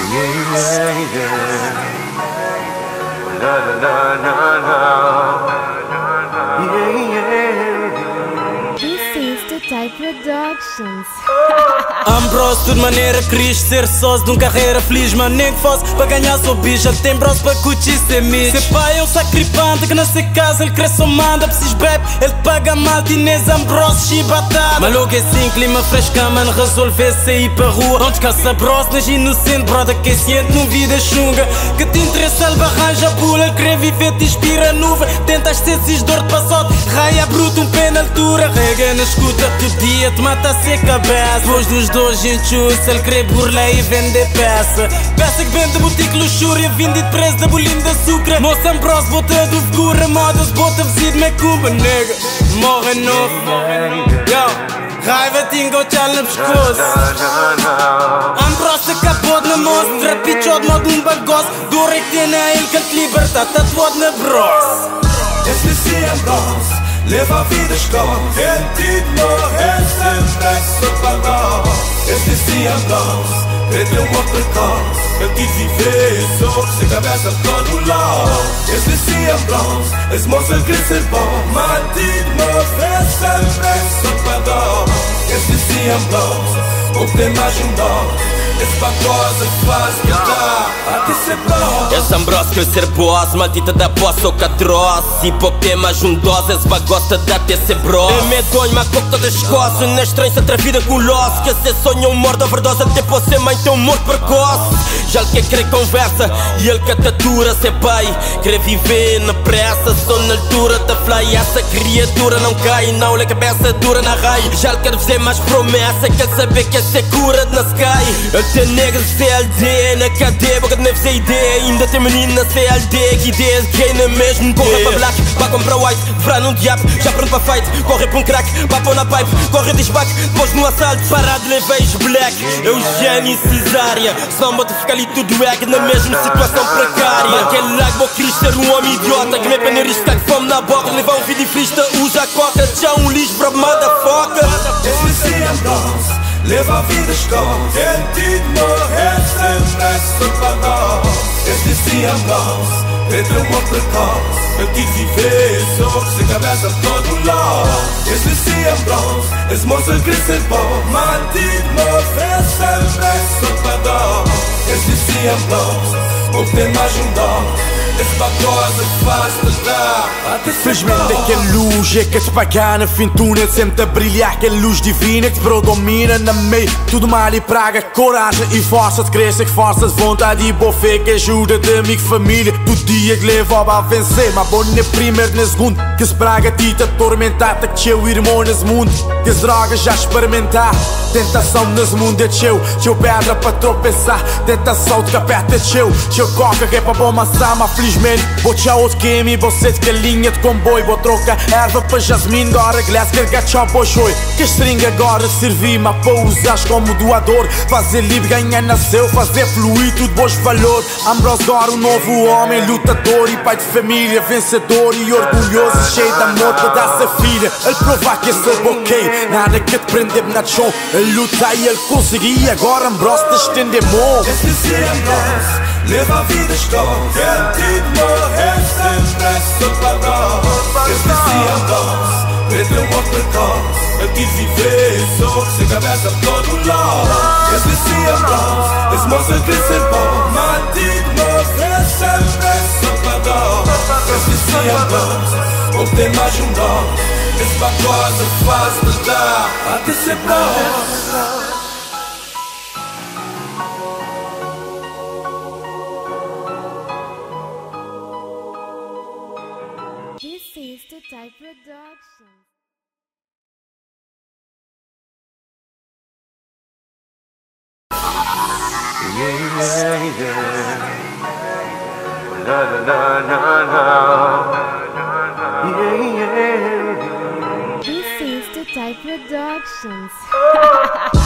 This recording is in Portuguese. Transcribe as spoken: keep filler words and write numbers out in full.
Yeah, yeah, yeah. La la la la la. Yeah, yeah. This is the Type Productions. Am bros, tudo maneira quis ser sócio de um carreira feliz, mas nem que fosse para ganhar sou bicho. Ele tem bros para curtir ser mitch. Ser pai é um sacripante que nasce casa, ele cresce ou manda. Precis bebe, ele paga mal, tinês, ambros, chibatada. Maluco é assim, clima fresca, mano, resolver sair para rua. Não descansa bros, nas inocente, brother que é ciente, não vida chunga. Que te interessa, ele arranja pula, ele quer viver, te inspira nuvem. Tentas ser cis dor de passado, raia bruto, um pé na altura. Rega na escuta, todo dia te mata a ser cabeça. Depois dos dois enxuça, ele quer burlar e vender peça. Peça que vende boutique luxúria, vinde de preço da bolinho de açúcar. Moça ambrosa, bota do figura, modas, bota vestido, me cumba, nega. Morre novo, yo, raiva tinga o tchal no pescoço. Ambrosa acabou na mostra, pichou de modo um bagoço. Dor é que tem na ele que te liberta, tatuado na bros. Esse sim é bros, leva a vida escola. Quem te morrer sempre é só para nós. Esse sim é bros, quem tem um bom precoce. Eu quis viver só sem cabeça todo lado. Esse sim é bros, esse moço ele quer ser bom. Mas te morrer sempre é só para nós. Esse sim é bros, ou tem mais um dó. Esse pacote faz mudar, até ser bom. Esse ambroso quer ser boss, maldita da boss ou cadross. E pouco mais um dose, esse bagosta dá até ser bros. É medonho, mas pouco todas as coisas. Não é estranho se outra vida com loss. Que esse sonho é um mordo overdose, até pode ser mãe tem um morto precoce. Já ele quer querer conversa, e ele quer tatura, ser pai. Quer viver na pressa, só na altura da fly. Essa criatura não cai, não, a cabeça dura na raia. Já ele quer fazer mais promessa, quer saber que essa é cura na sky. Tem negra C L D na cadeia, boca de neve sem ideia. Ainda tem menino na C L D, que ideia de quem não mesmo. Corre para black, vai comprar white, verá num diabo, já pronto para fight. Corre para um crack, vai pôr na pipe, corre desbaque, depois no assalto, parado levei black. Eugênio Cesária, só bota ficar ali tudo egg na mesma situação precária. Aquele lago, vou querer ser um homem idiota, que me pena riscar de fome na boca. Levar um vídeo frista, usa a coca, já um lixo para motherfucker. Esse sim é bros, leva a vida escola. Quem te morrer sempre é só para nós. Esse sim é bros, quem tem um bom precoce. Eu quis viver só sem cabeça todo lado. Esse sim é bros, esse moço ele quer ser bom. Mas te morrer sempre é só para nós. Esse sim é bros, ou tem mais um dó. Esse pacote faz-te dar, até ser Felizmente aquela luz é que te paga na fim túnel, sempre a brilhar, aquela luz divina que te predomina na meio. Tudo mal e praga, coragem e força de crescer, que força de vontade e boa fé, que ajuda de amigo e família. Do dia que leva a vencer, mas bom nem primeiro nem segundo. Que se praga ti te atormentar, que teu irmão nesse mundo. Que as drogas já experimentar, tentação nesse mundo é teu. Teu pedra para tropeçar, tentação de capeta é teu. Teu coca que é para bom maçã, mas felizmente vou te outro game, você de que linha de comboio. Vou trocar erva para jasmine, agora glass, carregar chão para o joio. Que a string agora servir, mas para usares como doador. Fazer livre, ganhar nasceu, fazer fluir tudo bons valor. Ambrose agora um novo homem, lutador e pai de família, vencedor e orgulhoso, cheio de amor para dar-se a filha. Ele provar que esse é ok, nada que te prender na chão. Ele luta e ele conseguir, agora Ambrose te estender mão. Esse sim é bros, leva a vida escola. Quem te morrer sempre é só para nós. Esse sim é bros, quem tem um bom precoce. Eu quis viver só sem cabeça todo lado. Esse sim é bros, esse moço ele quer ser bom. Mas te morrer sempre é só para nós. Esse sim é bros, ou tem mais um dó. Esse pacote faz-te dar, até ser bom. This is the Type Productions. Yeah, yeah, yeah. La la la la la. Yeah, yeah. This is the Type Productions.